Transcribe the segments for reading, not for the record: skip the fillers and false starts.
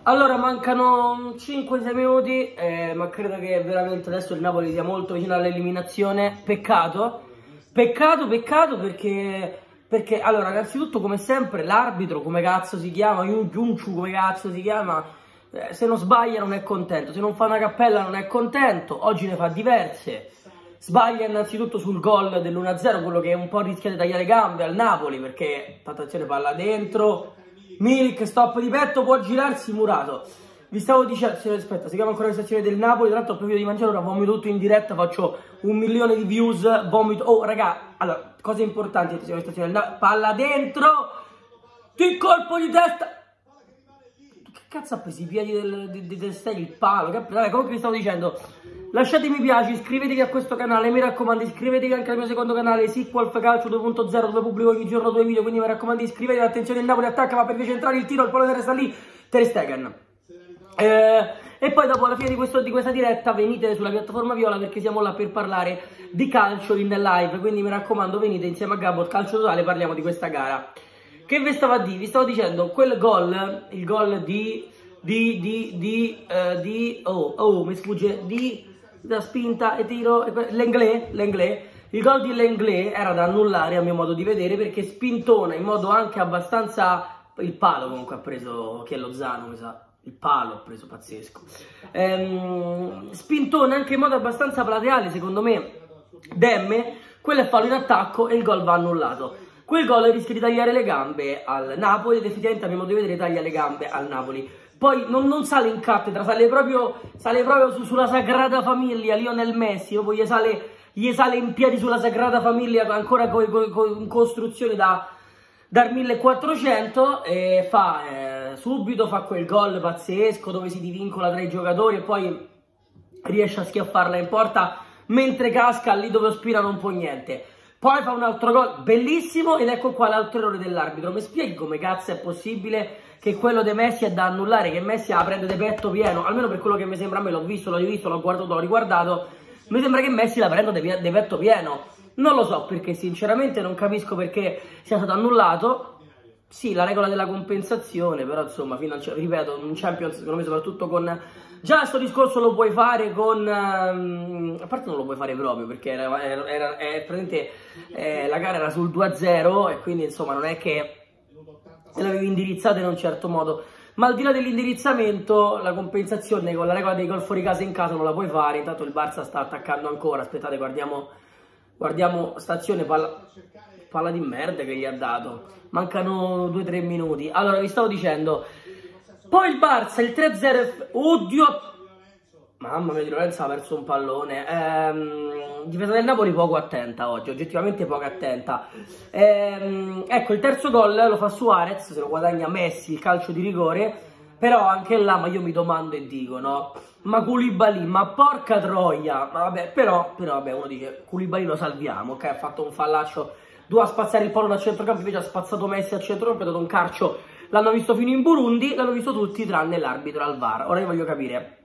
Allora, mancano 5-6 minuti, ma credo che veramente adesso il Napoli sia molto vicino all'eliminazione. Peccato, peccato perché, allora, innanzitutto come sempre l'arbitro, come cazzo si chiama, Giunciu come cazzo si chiama, se non sbaglia non è contento, se non fa una cappella non è contento, oggi ne fa diverse. Sbaglia innanzitutto sul gol dell'1-0, quello che un po' rischia di tagliare gambe al Napoli, perché, attenzione, palla dentro, Milik, stop di petto, può girarsi Murato. Vi stavo dicendo, aspetta, si chiama ancora la stazione del Napoli, tra l'altro ho previsto di mangiare, ora vomito tutto in diretta, faccio 1 milione di views, vomito. Oh, raga, allora, cose importanti, la stazione del Napoli, palla dentro, che colpo di testa! Che cazzo ha preso i piedi del Steli, il palo? Vabbè, comunque vi stavo dicendo, lasciate mi piace, iscrivetevi a questo canale, mi raccomando, iscrivetevi anche al mio secondo canale, Sequel Calcio 2.0, dove pubblico ogni giorno 2 video, quindi mi raccomando iscrivetevi, attenzione il Napoli attacca, ma per decentrare il tiro, il pallone resta lì, Ter Stegen. E poi dopo alla fine di questa diretta venite sulla piattaforma Viola perché siamo là per parlare di calcio in live, quindi mi raccomando venite insieme a Gabbo, Calcio Totale, parliamo di questa gara. Che vi stavo a dire? Vi stavo dicendo, quel gol, il gol mi sfugge, da spinta e tiro, Lenglet, il gol di Lenglet era da annullare a mio modo di vedere perché spintona in modo anche abbastanza, il palo comunque ha preso, che è Lozano mi sa, il palo ha preso, pazzesco, spintona anche in modo abbastanza plateale secondo me, Demme, quello è fallo in attacco e il gol va annullato. Quel gol rischia di tagliare le gambe al Napoli ed effettivamente a mio modo di vedere taglia le gambe al Napoli. Poi non sale in cattedra, sale proprio sulla Sagrada Famiglia, Lionel Messi, dopo gli sale in piedi sulla Sagrada Famiglia ancora con costruzioni dal 1400 e subito fa quel gol pazzesco dove si divincola tra i giocatori e poi riesce a schiaffarla in porta mentre casca lì dove Ospina non può niente. Poi fa un altro gol bellissimo ed ecco qua l'altro errore dell'arbitro. Mi spieghi come cazzo è possibile che quello di Messi è da annullare, che Messi la prende di petto pieno, almeno per quello che mi sembra a me, l'ho visto, l'ho rivisto, l'ho guardato, l'ho riguardato, mi sembra che Messi la prenda di petto pieno. Non lo so perché sinceramente non capisco perché sia stato annullato. Sì, la regola della compensazione, però insomma, ripeto, un Champions secondo me soprattutto con... Già questo discorso lo puoi fare con... a parte non lo puoi fare proprio perché praticamente la gara era sul 2-0 e quindi insomma non è che l'avevi indirizzata in un certo modo. Ma al di là dell'indirizzamento, la compensazione con la regola dei gol fuori casa in casa non la puoi fare. Intanto il Barça sta attaccando ancora, aspettate, guardiamo stazione, palla di merda che gli ha dato. Mancano 2-3 minuti. Allora, vi stavo dicendo, poi il Barça, il 3-0, oddio, mamma mia, Di Lorenzo ha perso un pallone. Difesa del Napoli poco attenta oggi, oggettivamente poco attenta. Ecco, il terzo gol lo fa Suarez, se lo guadagna Messi, il calcio di rigore. Però anche là, ma io mi domando e dico, no? Ma Koulibaly, ma porca troia. Ma vabbè, però vabbè, uno dice, Koulibaly lo salviamo, ok? Ha fatto un fallaccio, doveva spazzare il pallone a centrocampo, invece ha spazzato Messi a centrocampo, ha dato un calcio. L'hanno visto fino in Burundi, l'hanno visto tutti tranne l'arbitro al VAR. Ora io voglio capire.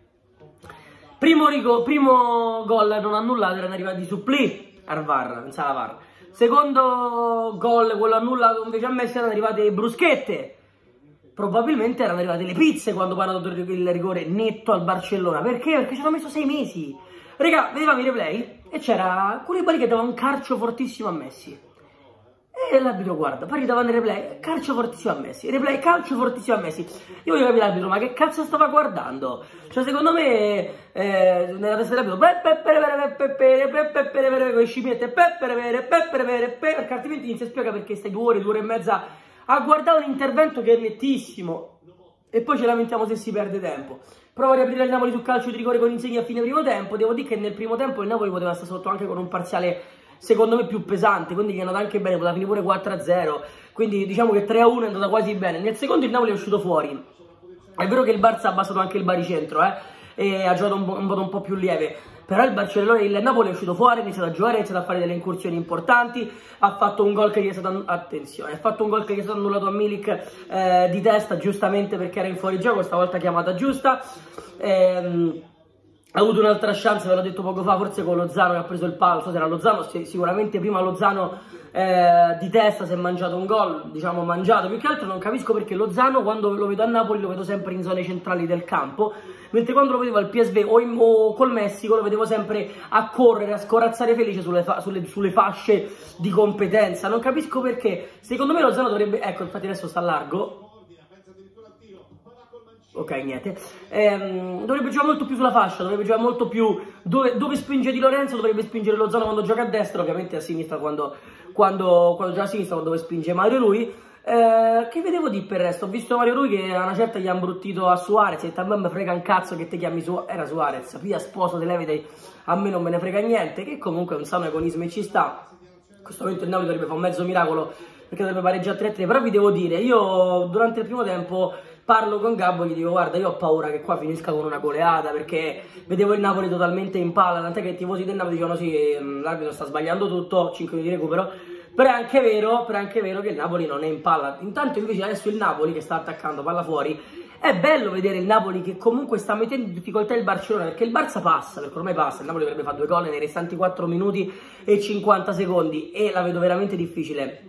Primo gol non annullato, erano arrivati supplì al VAR, in sala VAR. Secondo gol, quello annullato invece a Messi, erano arrivate le bruschette. Probabilmente erano arrivate le pizze quando poi hanno dato il rigore netto al Barcellona. Perché? Perché ci hanno messo 6 mesi. Raga, vedevamo i replay e c'era Koulibaly che dava un calcio fortissimo a Messi. E l'arbitro guarda, poi gli davano il replay, calcio fortissimo a Messi, replay, calcio fortissimo a Messi. Io voglio capire l'arbitro, ma che cazzo stava guardando? Cioè secondo me, nella testa dell'arbitro, con le scimmiette, perché altrimenti inizia a spiegare perché stai 2 ore e mezza a guardare un intervento che è nettissimo. E poi ci lamentiamo se si perde tempo. Provo a riaprire il Napoli sul calcio di rigore con Insigne a fine primo tempo. Devo dire che nel primo tempo il Napoli poteva stare sotto anche con un parziale secondo me più pesante, quindi gli è andata anche bene, poteva finire pure 4-0, quindi diciamo che 3-1 è andata quasi bene. Nel secondo il Napoli è uscito fuori, è vero che il Barça ha abbassato anche il baricentro e ha giocato un modo un po' più lieve, però il Napoli è uscito fuori, ha iniziato a giocare, ha iniziato a fare delle incursioni importanti, ha fatto un gol che gli è stato, attenzione, ha fatto un gol che gli è stato annullato a Milik di testa, giustamente perché era in fuorigioco, stavolta chiamata giusta. ha avuto un'altra chance, ve l'ho detto poco fa, forse con Lozano che ha preso il palo, non so se era Lozano, sicuramente prima Lozano di testa si è mangiato un gol, diciamo mangiato, più che altro non capisco perché Lozano quando lo vedo a Napoli lo vedo sempre in zone centrali del campo, mentre quando lo vedevo al PSV o col Messico lo vedevo sempre a correre, a scorazzare felice sulle fasce di competenza, non capisco perché, secondo me Lozano dovrebbe, ecco infatti adesso sta largo, ok, niente. Dovrebbe giocare molto più sulla fascia, dovrebbe giocare molto più dove spinge Di Lorenzo, dovrebbe spingere Lozano quando gioca a destra, ovviamente a sinistra quando gioca a sinistra, dove spinge Mario Rui. Che vedevo di per il resto? Ho visto Mario Rui che a una certa gli ha imbruttito a Suarez, e a me frega un cazzo che te chiami era Suarez, via sposo te leviti, a me non me ne frega niente, che comunque è un sano egoismo e ci sta. In questo momento il Napoli dovrebbe fare un mezzo miracolo perché dovrebbe pareggiare 3-3, però vi devo dire, io durante il primo tempo parlo con Gabbo e gli dico guarda io ho paura che qua finisca con una goleata perché vedevo il Napoli totalmente in palla, tant'è che i tifosi del Napoli dicono sì, l'arbitro sta sbagliando tutto, 5 minuti di recupero, però è anche vero che il Napoli non è in palla. Intanto invece adesso il Napoli che sta attaccando palla fuori, è bello vedere il Napoli che comunque sta mettendo in difficoltà il Barcellona, perché il Barça passa, perché ormai passa, il Napoli dovrebbe fare 2 gol nei restanti 4 minuti e 50 secondi e la vedo veramente difficile.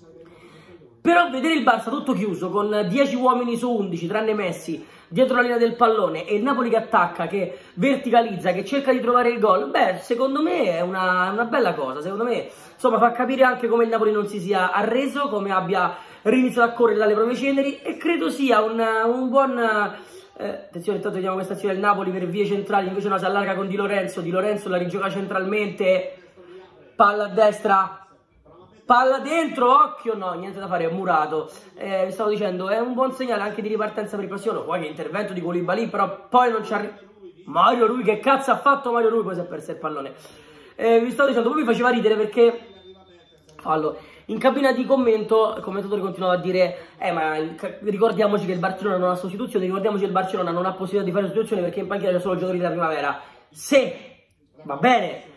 Però vedere il Barça tutto chiuso, con 10 uomini su 11, tranne Messi, dietro la linea del pallone, e il Napoli che attacca, che verticalizza, che cerca di trovare il gol, beh, secondo me è una bella cosa, secondo me, insomma, fa capire anche come il Napoli non si sia arreso, come abbia riniziato a correre dalle proprie ceneri, e credo sia un buon... attenzione, intanto vediamo questa azione del Napoli per vie centrali, invece no, si allarga con Di Lorenzo la rigioca centralmente, palla a destra... Palla dentro, occhio, no, niente da fare, è murato. Vi stavo dicendo, è un buon segnale anche di ripartenza per il prossimo anno. Poi che intervento di Koulibaly, però poi non ci arriva. Mario Rui, che cazzo ha fatto Mario Rui? Poi si è perso il pallone. Vi stavo dicendo, poi mi faceva ridere perché... Fallo. In cabina di commento, il commentatore continuava a dire ma ricordiamoci che il Barcellona non ha sostituzione, ricordiamoci che il Barcellona non ha possibilità di fare sostituzione perché in panchina c'è solo giocatori della primavera. Se, va bene...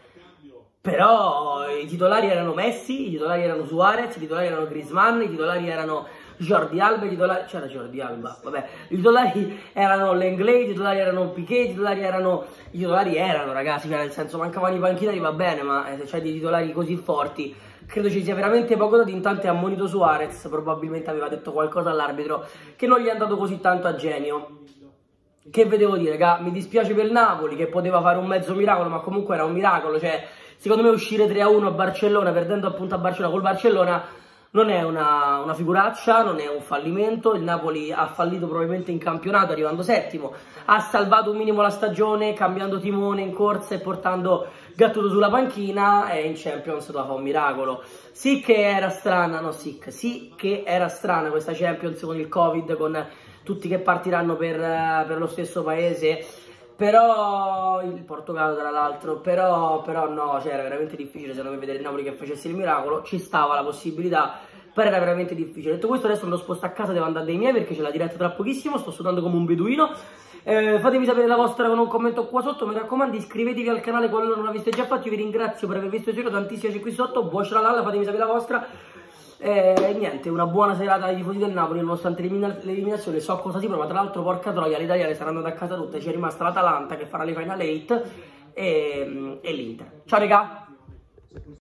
Però i titolari erano Messi, i titolari erano Suarez, i titolari erano Griezmann, i titolari erano Jordi Alba, c'era Jordi Alba, vabbè, i titolari erano Lenglet, i titolari erano Piqué, i titolari erano ragazzi, nel senso mancavano i panchinari, va bene, ma se c'hai dei titolari così forti, credo ci sia veramente poco dato. Intanto è ammonito Suarez, probabilmente aveva detto qualcosa all'arbitro che non gli è andato così tanto a genio. Che vedevo dire, raga, mi dispiace per il Napoli che poteva fare un mezzo miracolo, ma comunque era un miracolo, cioè... Secondo me uscire 3-1 a Barcellona, perdendo appunto a Barcellona col Barcellona, non è una figuraccia, non è un fallimento. Il Napoli ha fallito probabilmente in campionato arrivando settimo, ha salvato un minimo la stagione cambiando timone in corsa e portando Gattuso sulla panchina, e in Champions doveva fare un miracolo. Sì che era strana questa Champions con il Covid, con tutti che partiranno per lo stesso paese. Però il Portogallo tra l'altro, però no, cioè era veramente difficile secondo me vedere il Napoli che facesse il miracolo, ci stava la possibilità, però era veramente difficile. Detto questo adesso andrò sposto a casa, devo andare dai miei perché c'è la diretta tra pochissimo, sto sudando come un beduino. Fatemi sapere la vostra con un commento qua sotto, mi raccomando iscrivetevi al canale qualora non l'aveste già fatto, io vi ringrazio per aver visto il giro, tantissimi qui sotto, buon shalala, fatemi sapere la vostra. Niente, una buona serata ai tifosi del Napoli nonostante l'eliminazione. So cosa si prova, tra l'altro porca troia, le italiane saranno da casa tutte, c'è rimasta l'Atalanta che farà le Final 8 e l'Inter. Ciao regà!